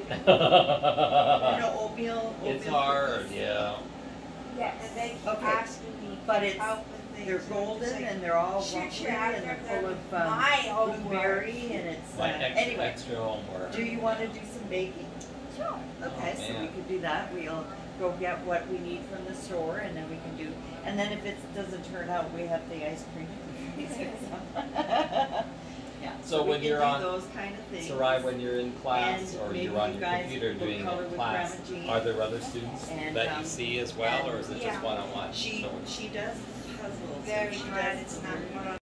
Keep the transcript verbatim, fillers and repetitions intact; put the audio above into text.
You know, oatmeal. It's oatmeal hard, cookies. yeah. Yes. And they keep Okay. asking me But it's help with things. they're and golden it's like, and they're all shoot, waffly shoot, I and they're remember full of um, my homework. blueberry and it's uh, My extra, anyway. extra homework. Do you want to do some baking? Sure. Okay, Oh, so we man. could do that. We'll go get what we need from the store, and then we can do. And then if it doesn't turn out, we have the ice cream. Yeah. So we when can you're do on- those kind of things. Sarai, when you're in class And or maybe you're on you your guys computer will doing color a with class, Grandma Jean. are there other students And, that um, you see as well, or is it yeah. just one-on-one? She So- she does puzzles. so Very she glad does it's the not weird- one on